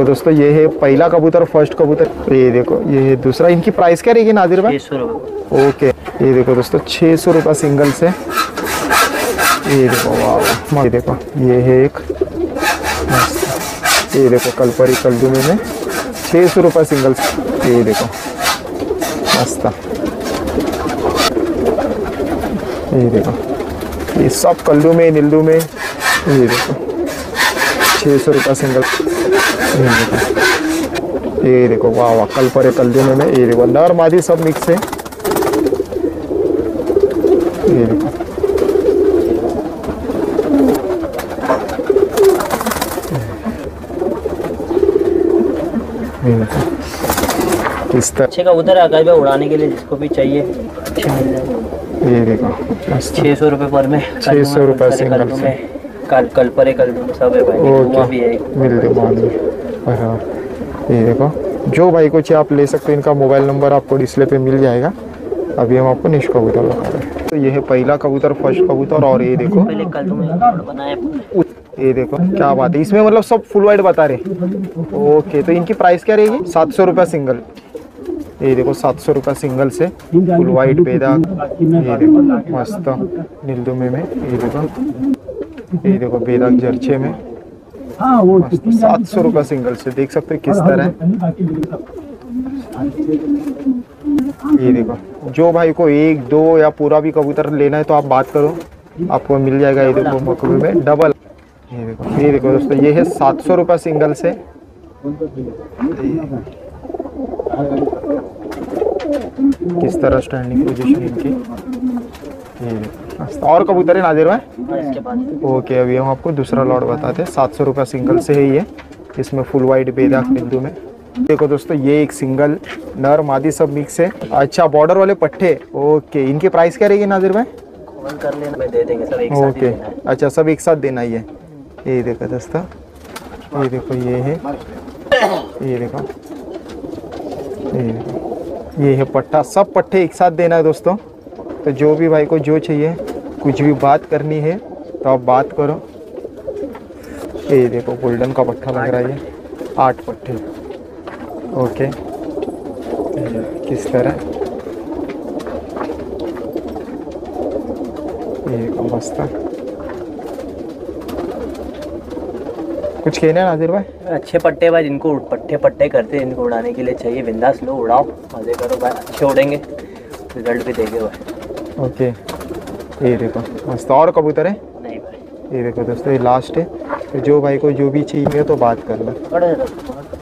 देखो दोस्तों, ये है पहला कबूतर, फर्स्ट कबूतर। ये देखो, ये है दूसरा। इनकी प्राइस क्या रहेगी नादिर भाई? 600 रुपये। ओके, ये देखो दोस्तों 600 रुपये सिंगल से। ये देखो, वाह, ये देखो, ये है एक मस्त। ये देखो कलपरी कलदुमे में 600 रुपये सिंगल से। ये देखो मस्त। ये देखो, ये सब कल्लू में नीलू में। ये देखो 600 रुपये सिंगल। ये देखो, वाह वाह, कलपरे कलदुमे में। ये देखो नर मादी सब मिक्स है। ये देखो, इस तरह अच्छे कबूतर है आकाश भाई, उड़ाने के लिए जिसको भी चाहिए अच्छे मिल जाएंगे। ये देखो 600 रुपये पर में। 600 रुपये सिंगल से। कलपरे कलदुमे सब है भाई, ओके, भी है। मिल दे मालूम। हाँ, ये देखो, जो भाई को चाहिए आप ले सकते हो। इनका मोबाइल नंबर आपको डिस्प्ले पे मिल जाएगा। अभी हम आपको नेक्स्ट कबूतर बता रहे हैं। तो ये है पहला कबूतर, फर्स्ट कबूतर। और ये देखो, पहले कलदुमे बनाए। ये देखो क्या बात है, इसमें मतलब सब फुल वाइट बता रहे। ओके, तो इनकी प्राइस क्या रहेगी? 700 रुपये सिंगल। ये देखो 700 रुपये सिंगल से फुल वाइट बेदाग। ये देखो मस्त नीलदुमे में। ये देखो बेदाग जर्चे में। 700 रुपये सिंगल से। देख सकते हो किस तरह है। ये देखो, जो भाई को एक दो या पूरा भी कबूतर लेना है तो आप बात करो, आपको मिल जाएगा। ये देखो मकबूल में डबल। ये देखो दोस्तों, ये है 700 रुपये सिंगल से। किस तरह स्टैंडिंग पोजीशन इनकी। ये देखो, और कबूतर है नादिर भाई? ओके, अभी हम आपको दूसरा लॉट बताते हैं। 700 रुपये सिंगल से है ये। इसमें फुल वाइट बेदाग नीलू में। देखो दोस्तों, ये एक सिंगल, नर मादी सब मिक्स है। अच्छा, बॉर्डर वाले पट्टे। ओके, इनकी प्राइस क्या रहेगी नादिर भाई? कर लेना, दे देंगे सब एक साथ ही ओके, देना है। अच्छा, सब एक साथ देना ही है। ये देखो दोस्तों, ये देखो, ये है, ये देखो, ये देखो, ये है पट्टा। सब पट्टे एक साथ देना है दोस्तों। तो जो भी भाई को जो चाहिए, कुछ भी बात करनी है तो आप बात करो। ये देखो गोल्डन का पट्टा लग रहा है, ये 8 पट्टे। ओके, किस तरह। ये मस्त। कुछ कहना है नादिर भाई? अच्छे पट्टे भाई, जिनको पट्टे करते हैं, इनको उड़ाने के लिए चाहिए, बिंदास लो, उड़ाओ, मजे करो भाई, अच्छे उड़ेंगे, रिजल्ट भी देंगे भाई। ओके, ये देखो मस्त। और कबूतर है? नहीं भाई। ये देखो दोस्तों, ये लास्ट है। तो जो भाई को जो भी चाहिए तो बात करना।